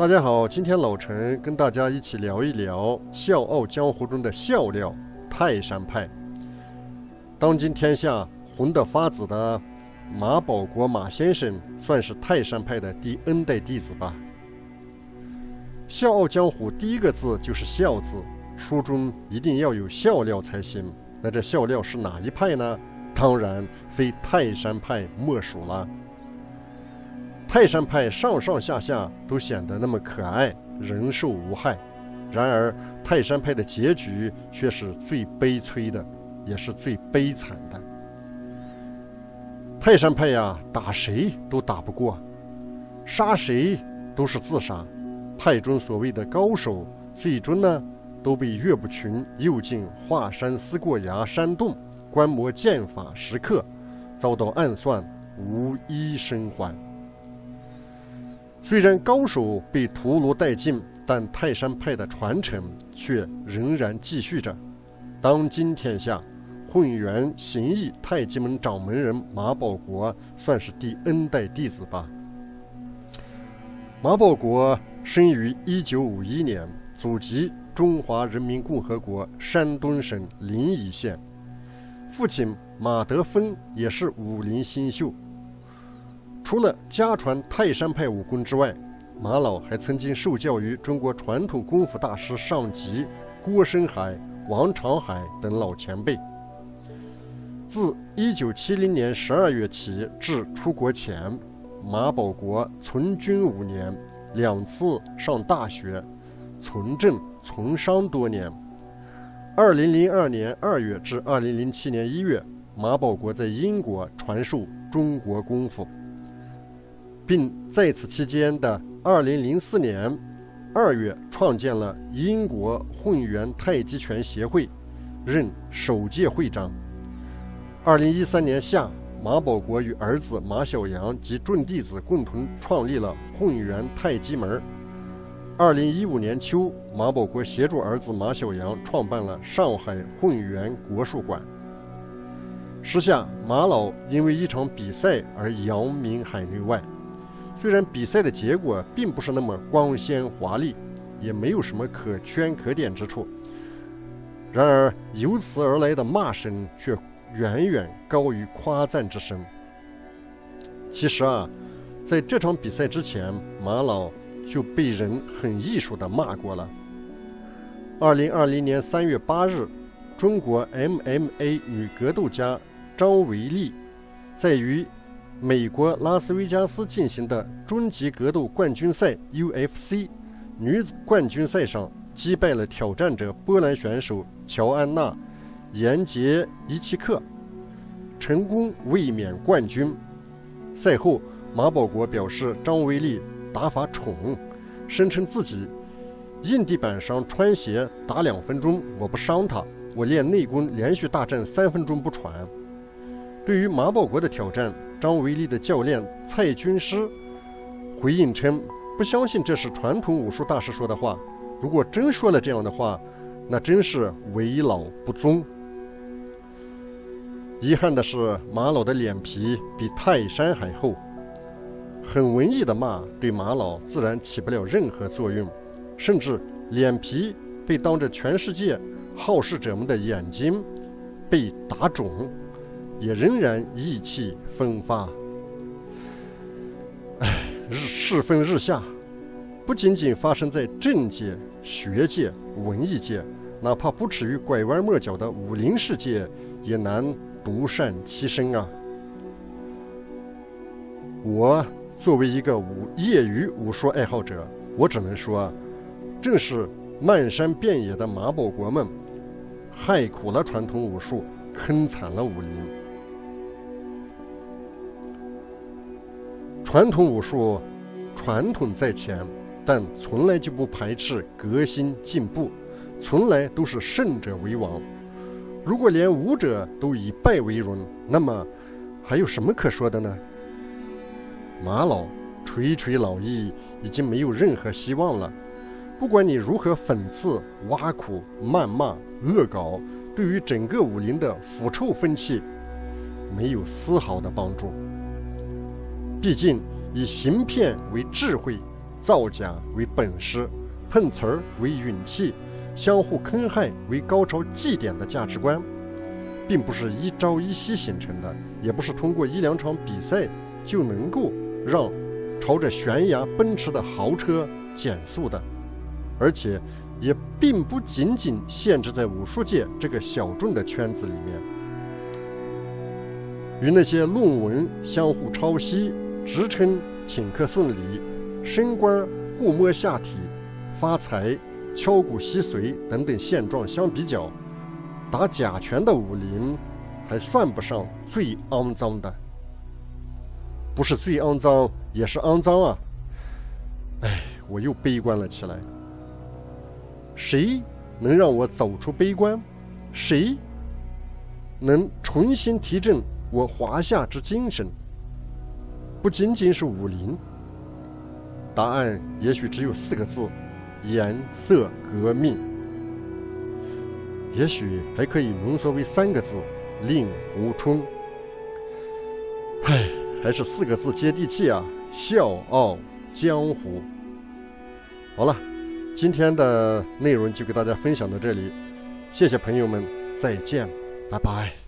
大家好，今天老陈跟大家一起聊一聊《笑傲江湖》中的笑料泰山派。当今天下红得发紫的马保国马先生，算是泰山派的第 N 代弟子吧。《笑傲江湖》第一个字就是笑字，书中一定要有笑料才行。那这笑料是哪一派呢？当然非泰山派莫属了。泰山派上上下下都显得那么可爱，人兽无害，然而泰山派的结局却是最悲催的，也是最悲惨的。泰山派呀，打谁都打不过，杀谁都是自杀。派中所谓的高手，最终呢都被岳不群诱进华山思过崖山洞，观摩剑法时刻，遭到暗算，无一生还。虽然高手被屠戮殆尽，但泰山派的传承却仍然继续着。当今天下，混元形意太极门掌门人马保国算是第 N 代弟子吧。马保国生于1951年，祖籍中华人民共和国山东省临沂县，父亲马德峰也是武林新秀。除了家传泰山派武功之外，马老还曾经受教于中国传统功夫大师上级郭深海、王长海等老前辈。自1970年12月起至出国前，马保国从军5年，2次上大学，从政从商多年。2002年2月至2007年1月，马保国在英国传授中国功夫，并在此期间的2004年2月创建了英国混元太极拳协会，任首届会长。2013年夏，马保国与儿子马晓阳及众弟子共同创立了混元太极门。2015年秋，马保国协助儿子马晓阳创办了上海混元国术馆。时下，马老因为一场比赛而扬名海内外。虽然比赛的结果并不是那么光鲜华丽，也没有什么可圈可点之处，然而由此而来的骂声却远远高于夸赞之声。其实啊，在这场比赛之前，马老就被人很艺术地骂过了。2020年3月8日，中国 MMA 女格斗家张维丽在于美国拉斯维加斯进行的终极格斗冠军赛 UFC 女子冠军赛上击败了挑战者波兰选手乔安娜·延杰伊奇克，成功卫冕冠军。赛后，马保国表示张维丽打法蠢，声称自己硬地板上穿鞋打2分钟，我不伤他，我练内功连续大战3分钟不喘。对于马保国的挑战，张维丽的教练蔡军师回应称，不相信这是传统武术大师说的话，如果真说了这样的话，那真是为老不尊。遗憾的是，马老的脸皮比泰山还厚，很文艺的骂对马老自然起不了任何作用，甚至脸皮被当着全世界好事者们的眼睛被打肿，也仍然意气风发。世风日下，不仅仅发生在政界、学界、文艺界，哪怕不耻于拐弯抹角的武林世界，也难独善其身啊！我作为一个业余武术爱好者，我只能说，正是漫山遍野的马保国们害苦了传统武术，坑惨了武林。传统武术传统在前，但从来就不排斥革新进步，从来都是胜者为王。如果连武者都以败为荣，那么还有什么可说的呢？马老垂垂老矣，已经没有任何希望了。不管你如何讽刺、挖苦、谩骂、恶搞，对于整个武林的腐臭风气没有丝毫的帮助。毕竟以行骗为智慧， 造假为本事，碰瓷儿为运气，相互坑害为高潮绩点的价值观，并不是一朝一夕形成的，也不是通过1-2场比赛就能够让朝着悬崖奔驰的豪车减速的，而且也并不仅仅限制在武术界这个小众的圈子里面。与那些论文相互抄袭、职称请客送礼、升官互摸下体、发财敲鼓吸髓等等现状相比较，打假拳的武林还算不上最肮脏的。不是最肮脏，也是肮脏啊！哎，我又悲观了起来。谁能让我走出悲观？谁能重新提振我华夏之精神？不仅仅是武林，答案也许只有4个字：颜色革命。也许还可以浓缩为3个字：令狐冲。唉，还是4个字接地气啊！笑傲江湖。好了，今天的内容就给大家分享到这里，谢谢朋友们，再见，拜拜。